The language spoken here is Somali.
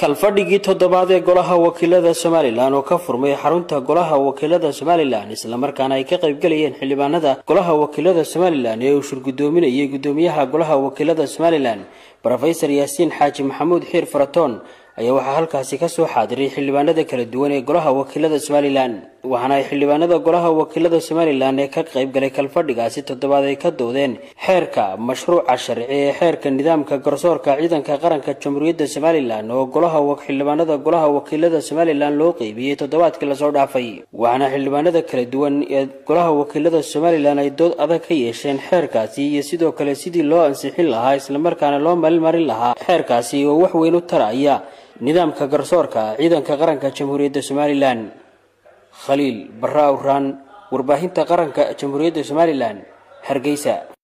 kalfadhigii toddobaad ee golaha wakiilada Soomaaliland oo ka furmay xarunta golaha wakiilada Soomaaliland isla markaana ay ka qayb galayeen xildhibaanada golaha wakiilada Soomaaliland ee uu shirgudoominayay gudoomiyaha golaha wakiilada Soomaaliland Professor Yaasiin Xaaji Maxamuud Xiir Faratoon ayaa waxa halkaasi ka soo xaadiray xildhibaanada kala duwan ee golaha wakiilada Soomaaliland waxaana ay xildhibaanada golaha wakiilada Soomaaliland ee ka qayb galay kalfadhigaasi toddobaad ay ka doodeen xeerka mashruuca sharci ee xeerka nidaamka garsoorka ciidanka qaranka Jamhuuriyadda Soomaaliland oo golaha wakiilada Soomaaliland loo qaybiyay toddobaadkii la soo dhaafay waxaana xildhibaanada kala duwan ee golaha wakiilada Soomaaliland ay dood adag ka yeesheen xeerkaasi iyo sidoo kale sidii loo ansixin lahaa isla markaana loo marin lahaa xeerkaasi oo wax weyn u taraya nidaamka garsoorka ciidanka qaranka Jamhuuriyadda Soomaaliland Khaliil Barra Awraan warbaahinta qaranka Jamhuuriyadda Soomaaliland Hargeysa